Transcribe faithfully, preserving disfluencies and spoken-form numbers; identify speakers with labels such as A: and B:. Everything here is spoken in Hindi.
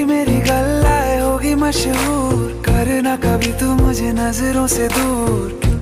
A: तेरी मेरी गल्लाए होगी मशहूर, करना कभी तू मुझे नजरों से दूर।